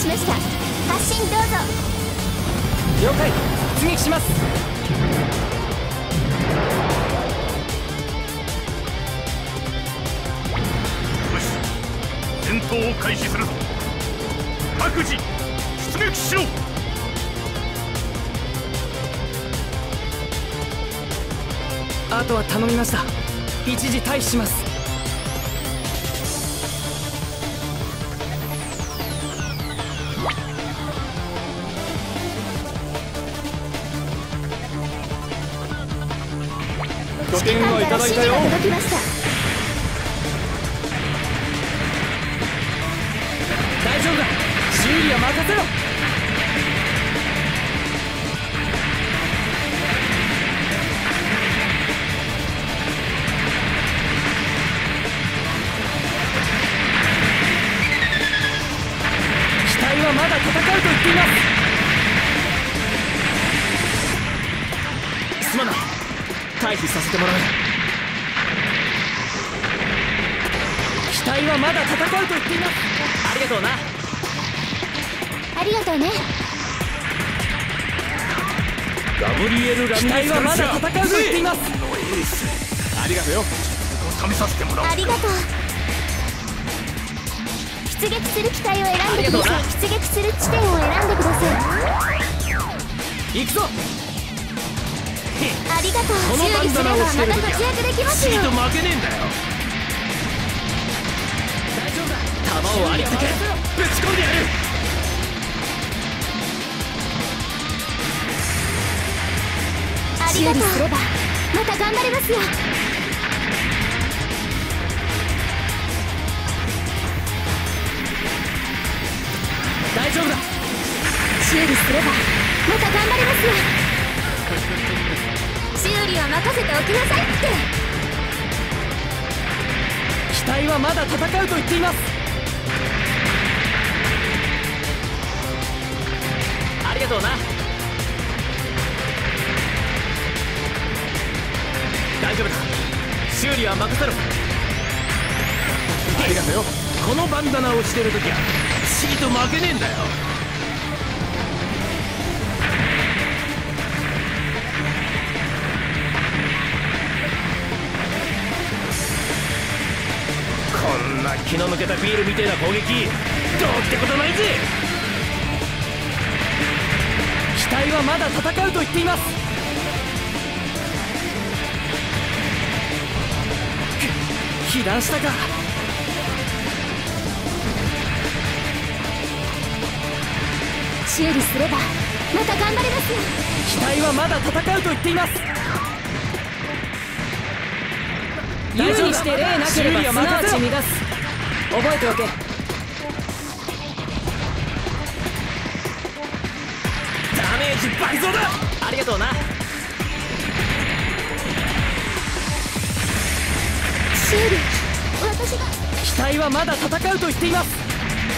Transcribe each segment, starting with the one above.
しました。発進どうぞ。 了解。出撃します。 よし、戦闘を開始するぞ。各自出撃しろ。 あとは頼みました。一時退避します。拠点はいただいたよ。 届きました。 大丈夫だ。修理は任せろ。機体はまだ戦うと言っています。すまない。退避させてもらう。機体はまだ戦うと言っています。ありがとうな。 ありがとうね。 ガブリエル・ラミレス・機体はまだ戦うと言っています。 ありがとうよ。試させてもらおう。 ありがとう。出撃する機体を選んでください。出撃する地点を選んでください。 行くぞ。 ありがとう。 このバンダナをしてるまた活躍できますよ。 負けねえんだよ。 大丈夫だ。弾をありったけぶち込んでやる。 ありがとう。すればまた頑張れますよ。 大丈夫だ。 修理すればまた頑張れますよ。修理は任せておきなさいって。 機体はまだ戦うと言っています。ありがとうな。大丈夫だ。修理は任せろ。 ありがとうよ。 このバンダナをしてるときはシート負けねえんだよ。こんな気の抜けたビールみてえな攻撃どうってことないぜ。 機体はまだ戦うと言っています。被弾したか。 修理すればまた頑張れますよ。 機体はまだ戦うと言っています。有にして例なければすなわち乱す。覚えておけ。 ダメージ倍増だ。 ありがとうな。 修理私が。 機体はまだ戦うと言っています。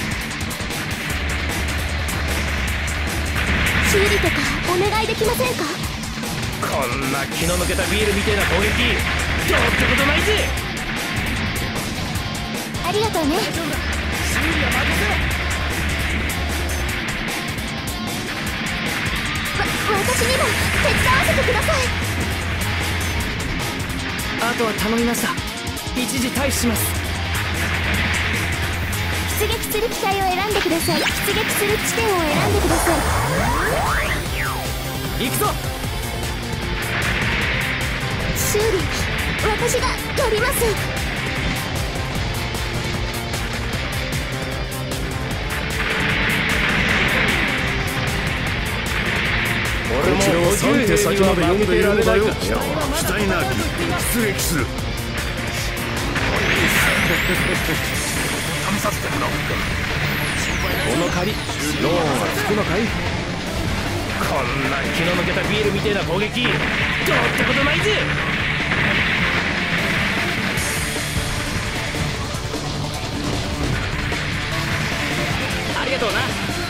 修理とかお願いできませんか。 こんな気の抜けたビールみてえな攻撃どうってことないぜ。 ありがとうね。 大丈夫だ。修理は任せろ。 私にも手伝わせてください。 あとは頼みました。一時退避します。 出撃する機体を選んでください。出撃する地点を選んでください。 行くぞ。 修理私がやります。 こちらは3手先まで読んでいるのだよ。機体なき出撃する。試させてもらおうか。 この借りローンはつくのかい。 こんな気の抜けたビールみてえな攻撃どうってことないぜ。 ありがとうな。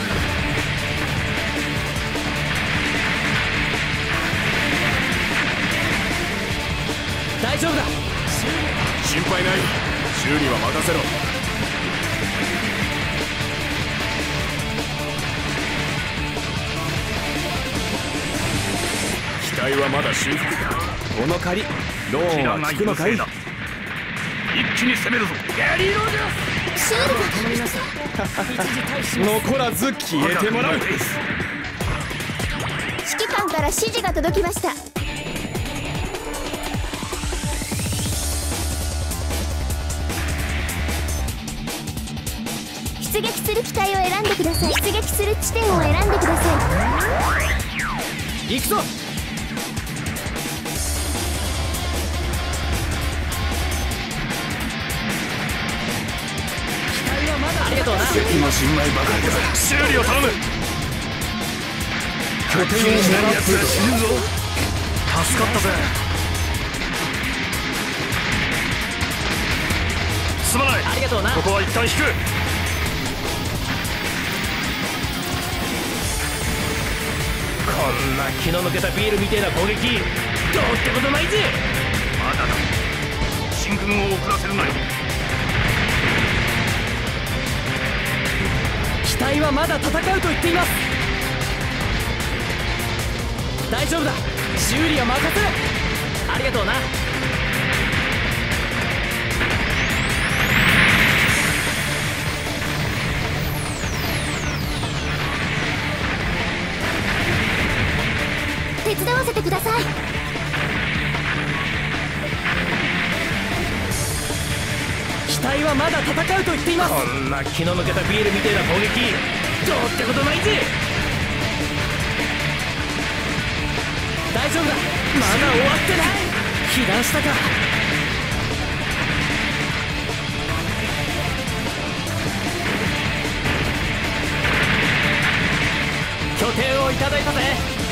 大丈夫だ。 心配ない。修理は任せろ。 敗はまだ修復か。この借りローンは効くのかい。 一気に攻めるぞ。 やりろじシールが止まりました一時退避します残らず消えてもらう。 指揮官から指示が届きました。出撃する機体を選んでください。出撃する地点を選んでくださ行くぞ。 ありがとうな。 敵の新米ばかりだ。修理を頼む。 拠点を狙って死ぬぞ。助かったぜ。すまない。 ありがとうな。 ここは一旦引く。 こんな気の抜けたビールみてえな攻撃どうってことないぜ。 まだだ。進軍を遅らせるなよ。 機体はまだ戦うと言っています。大丈夫だ、修理は任せる。ありがとうな。 手伝わせてください。 機体はまだ戦うと言っています。こんな気の抜けたビールみてえな攻撃どうってことないぜ。大丈夫だ、まだ終わってない。被弾したか。拠点をいただいたぜ。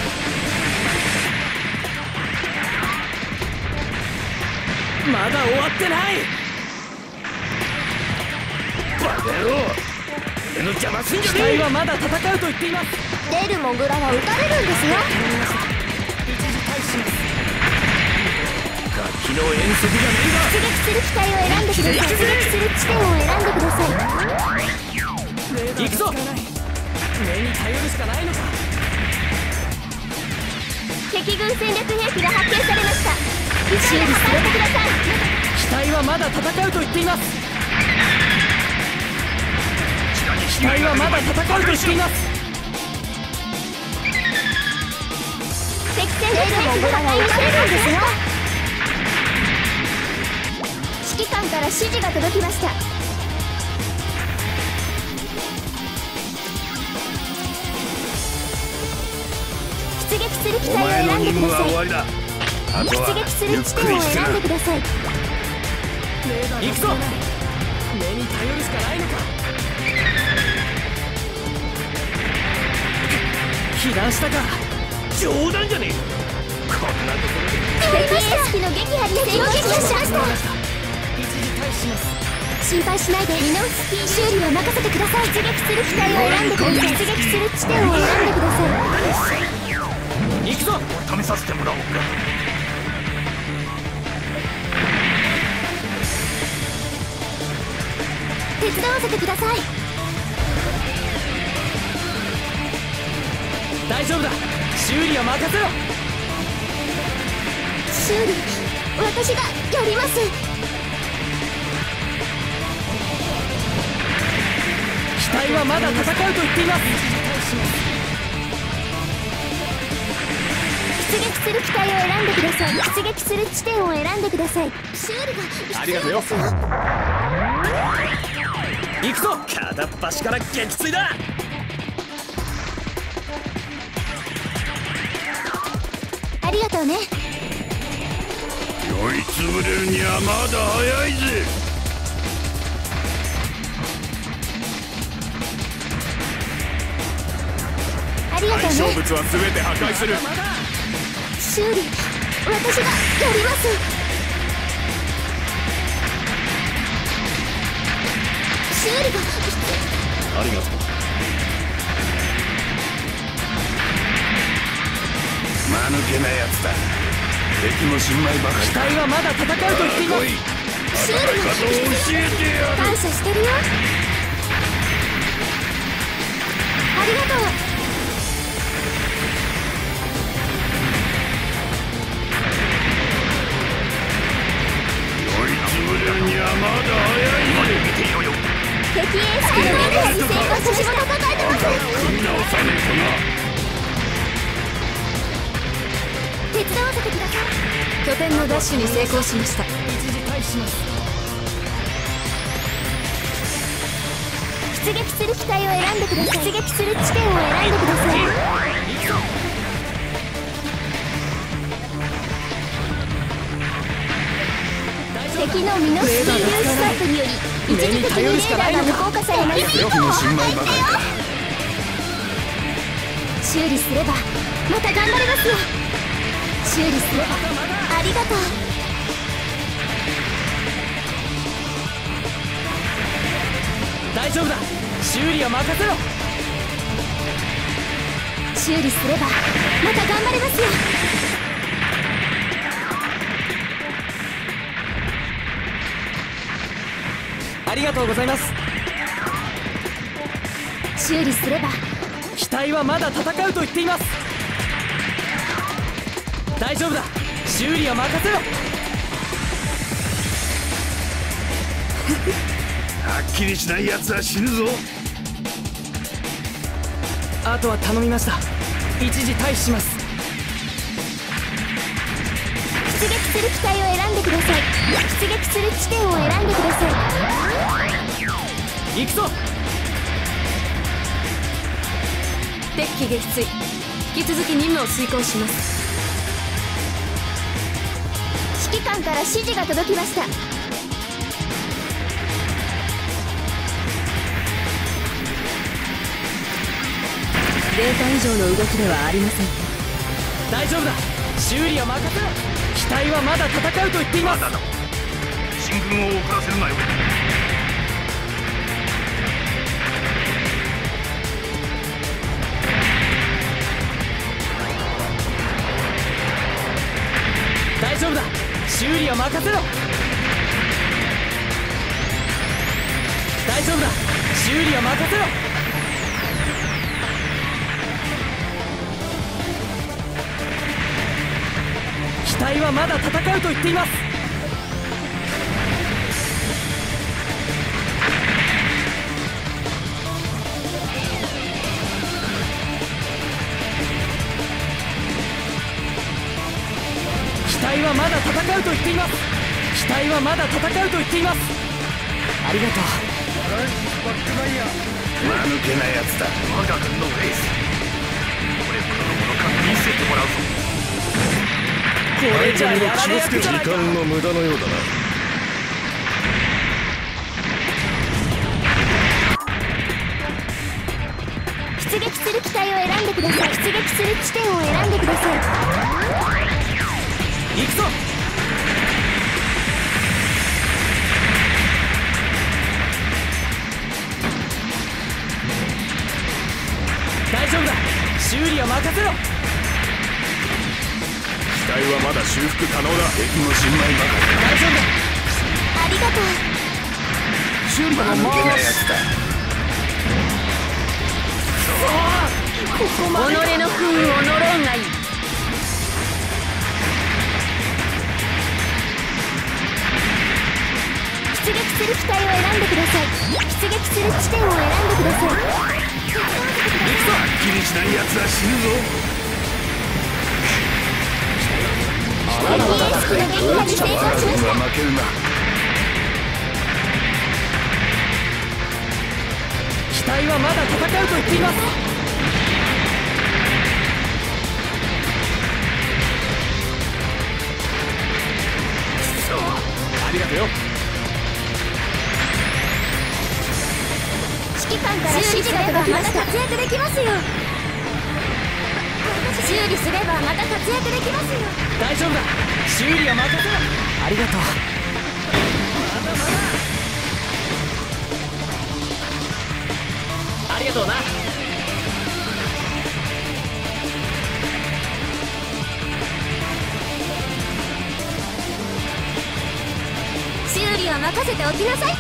まだ終わってない。バカ野郎、俺の邪魔すんじゃねえ。機体はまだ戦うと言っています。 出るモグラは撃たれるんですよ。 一時退避します。ガキの遠足じゃね出撃する機体を選んでください。出撃する地点を選んでください。 えんだ。行くぞ。目に頼るしかないのか。 敵軍戦略兵器が発見されました。修理されてください。 機体はまだ戦うと言っています。機体はまだ戦うと言っています。 敵戦略兵器が破壊されるんですよ。指揮官から指示が届きました。出撃する機体を選んでください。 だ。 出撃する地点を選んでください。 行くぞ。目に頼るしかないのか。被弾したか。冗談じゃねえ。こんなところで敵エス機の撃破に成功しました。 一時退避します。 心配しないで。ミノフスキー修理は任せてください。出撃する機体を選んでください。出撃する地点を選んでください。 行くぞ。 試させてもらおうか。 手伝わせてください。 大丈夫だ、修理は任せろ。 修理、私がやります。 機体はまだ戦うと言っています。 出撃する機体を選んでください。出撃する地点を選んでください。修理がありがとうよ。 行くぞ。片っ端から撃墜だ。 ありがとうね。 酔いつぶれるにはまだ早いぜ。 ありがとう対象ね。 物は全て破壊する。 修理、私がやります。修理がありがとう。 間抜けなやつだ。敵も新米ばかり機体はまだ戦うと言っています。 修理が方を教えてやる。 感謝してるよ。ありがとう。 ッシュに成功しました。 一時退避します。 出撃する機体を選んでください。出撃する地点を選んでください。敵のミノスキー粒子散布により一時的にレーダーが無効化されます。修理すればまた頑張れますよ。修理すればありがとう。 大丈夫だ、修理は任せろ。 修理すればまた頑張れますよ。 ありがとうございます。 修理すれば。 機体はまだ戦うと言っています。大丈夫だ、修理は任せろ。 はっきりしない奴は死ぬぞ。 あとは頼みました。一時退避します。 出撃する機体を選んでください。出撃する地点を選んでください。 行くぞ。 敵機撃墜。引き続き任務を遂行します。指揮官から指示が届きました。データ以上の動きではありません。 大丈夫だ、修理は任せろ。機体はまだ戦うと言っています。 まだだ。進軍を遅らせるなよ。 大丈夫だ、修理は任せろ。大丈夫だ、修理は任せろ。機体はまだ戦うと言っています。機体はまだ戦うと言っています。機体はまだ戦うと言っています。ありがとう。 間抜けなやつだ。我が軍のエース。これほどのものか見せてもらうぞ。 これじゃやられやすくじゃないか。 時間の無駄のようだな。 出撃する機体を選んでください。出撃する地点を選んでください。 行くぞ。大丈夫だ、修理は任せろ。 機体はまだ修復可能だ。敵の新米ばかり。 大丈夫だ。 ありがとう。 修理は間抜けなやつだ。 ここまでか。 己の不運を呪うがいい。出撃する機体を選んでください。出撃する地点を選んでください。 はっきりしない奴は死ぬぞ。 敵エース機の撃破に成功しました。 負けるな。 機体はまだ戦うと言っています。ありがとうよ。 指揮官から指示が届きました。活躍できますよ。修理すればまた活躍できますよ。 大丈夫だ、修理は任せろ。ありがとう。ありがとうな。 修理は任せておきなさいって。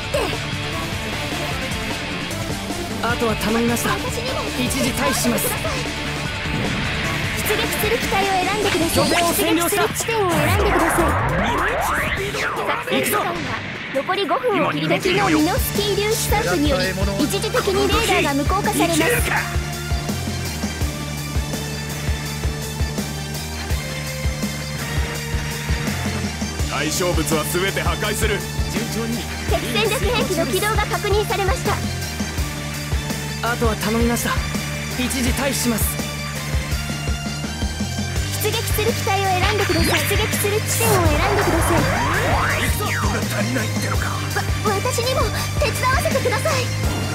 あとは頼みました。 私にも一時退避します。 出撃する機体を選んでください。 拠点を占領した。 出撃する地点を選んでください。 行くぞ。 残り5分を切り敵のミノスキー粒子散布により一時的にレーダーが無効化されます。 対象物は全て破壊する。 順調に。 敵戦略兵器の起動が確認されました。 あとは頼みました。一時退避します。 出撃する機体を選んでください。出撃する地点を選んでください。 人が足りないってのか。 私にも手伝わせてください。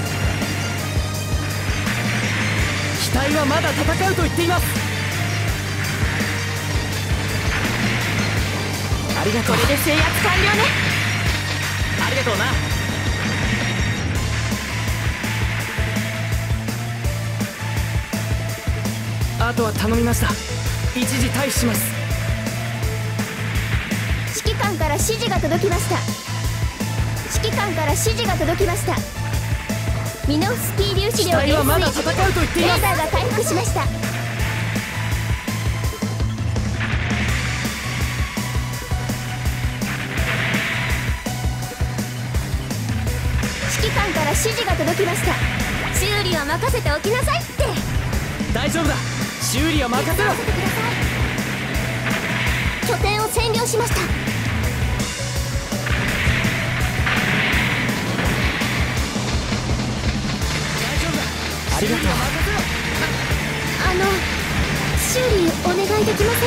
機体はまだ戦うと言っています。ありがとう。 これで制圧完了ね。 ありがとうな。あとは頼みました。一時退避します。 指揮官から指示が届きました。指揮官から指示が届きました。ミノフスキー粒子量機体はまだ戦うと言っています。 レーダーが回復しました。指揮官から指示が届きました。修理は任せておきなさいって。 大丈夫だ。修理は任せろ。 任せてください。拠点を占領しました。 ありがとう。 修理お願いできませんか？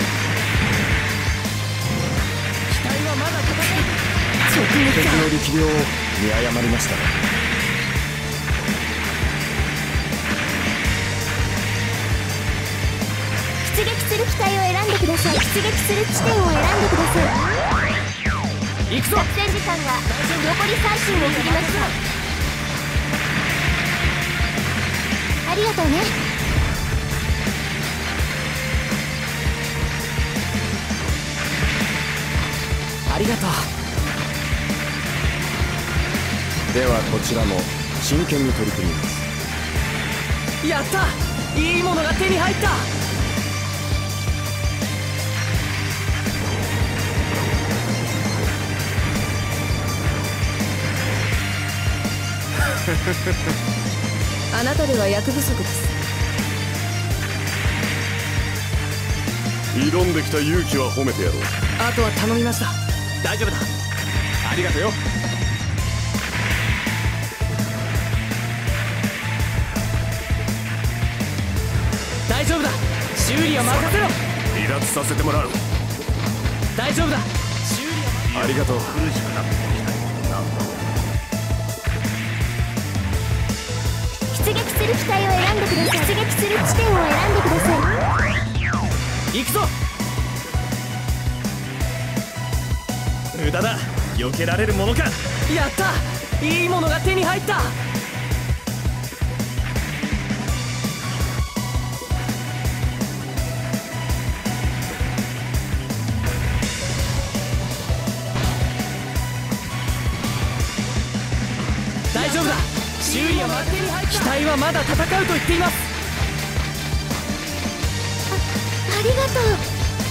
機体はまだ戦う。 敵の力量を見誤りましたね。 出撃する機体を選んでください。出撃する地点を選んでください。 行くぞ。 作戦時間が残り3周を切りました。ありがとうね。 ありがとう。 ではこちらも真剣に取り組みます。 やった。いいものが手に入った。 あなたでは役不足です。 挑んできた勇気は褒めてやろう。 あとは頼みました。大丈夫だ。 ありがとうよ。 大丈夫だ。修理は任せろ。 離脱させてもらう。 大丈夫だ。修理はありがとう。 苦しくなってきたな。 出撃する機体を選んでください。出撃する地点を選んでください。 行くぞ。無駄だ。避けられるものか。やった。いいものが手に入った。大丈夫だ。修理は手に入った。機体はまだ戦うと言っています。 ありがとう。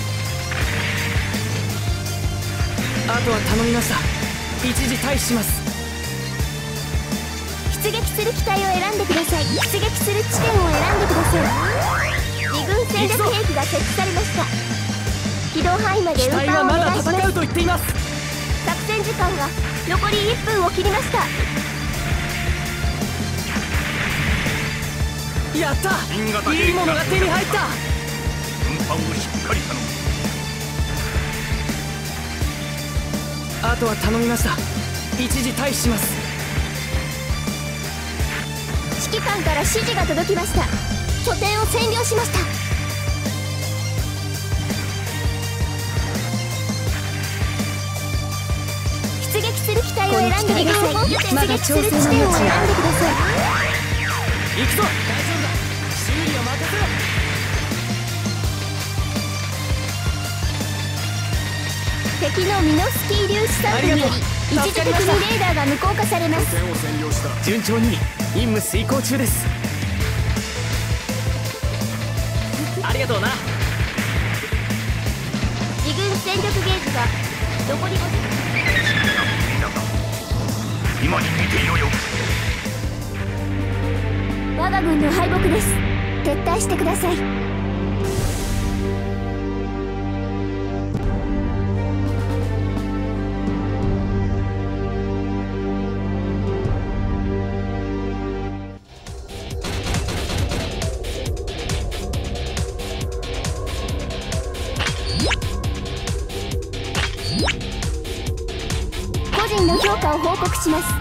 あとは頼みました。一時退避します。 出撃する機体を選んでください。出撃する地点を選んでください。二軍戦略兵器が設置されました。起動範囲まで運機体は搬をおまだ願いします。 戦うと言っています。 作戦時間が残り1分を切りました。 やった。 新型いいものが手に入った。 運搬をしっかり頼む。 あとは頼みました。一時退避します。 指揮官から指示が届きました。拠点を占領しました。出撃する機体を選んでください。出撃する地点を選んでください。 行くぞ。大丈夫だ。修理を任せろ。 敵のミノフスキー粒子散布により一時的にレーダーが無効化されます。 点を占領した。 順調に任務遂行中です。ありがとうな。 自軍戦力ゲージが残り5時今に見ていろよ。 我が軍の敗北です。撤退してください。 果を報告します。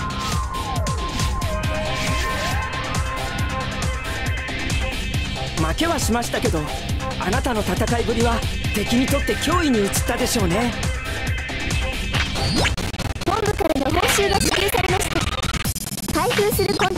負けはしましたけど、あなたの戦いぶりは敵にとって脅威に移ったでしょうね。 本部からの報酬が支給されました。開封するコイ